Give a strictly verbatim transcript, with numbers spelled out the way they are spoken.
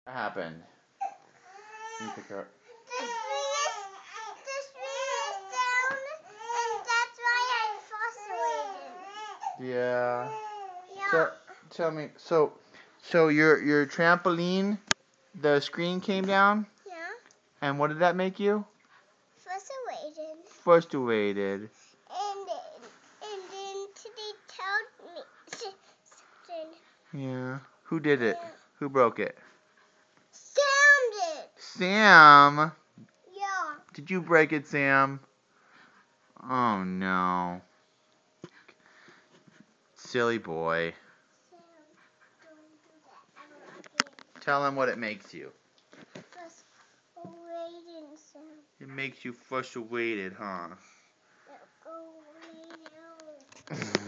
What happened? You pick her up. The screen is, the screen is down, and that's why I frustrated. Yeah. Yeah. So, tell me, so, so your your trampoline, the screen came down, Yeah. and what did that make you? Frustrated. Frustrated. And and then they told me something. Yeah. Who did it? Yeah. Who broke it? Sam did. Sam. Yeah. Did you break it, Sam? Oh no. Silly boy. Sam, don't do that ever again. Tell him what it makes you. Frustrated, Sam. It makes you frustrated, huh? Go lay down.